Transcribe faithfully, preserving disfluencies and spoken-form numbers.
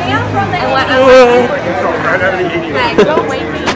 And what I want. Right out of the eighties. Like, go wait.